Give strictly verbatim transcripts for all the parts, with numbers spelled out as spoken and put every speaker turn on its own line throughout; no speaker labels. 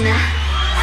맛이나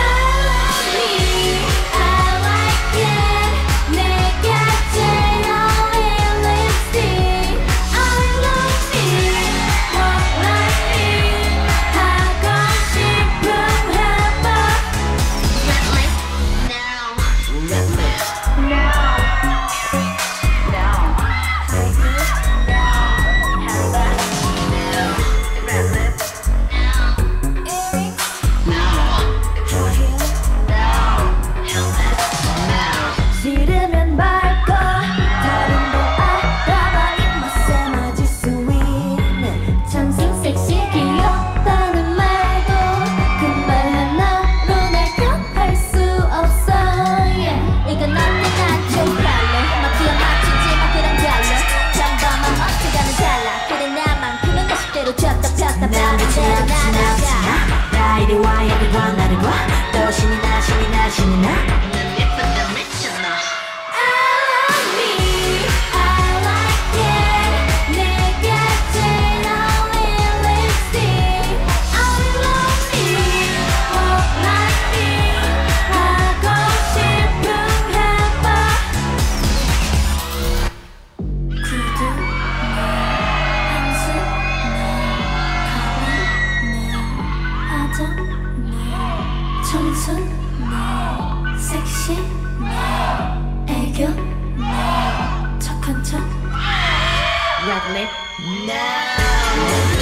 나 이리 와 여기 와 나를 봐또 신이 나 신이 나 신이 나 난 예쁜데 미쳤나 I love me I like it 내가 제일 어울린 립스틱 I love me walk like me 하고 싶은 해봐 구두 한숨 청순 네 섹시 네 애교 네 착한 척 Red lip no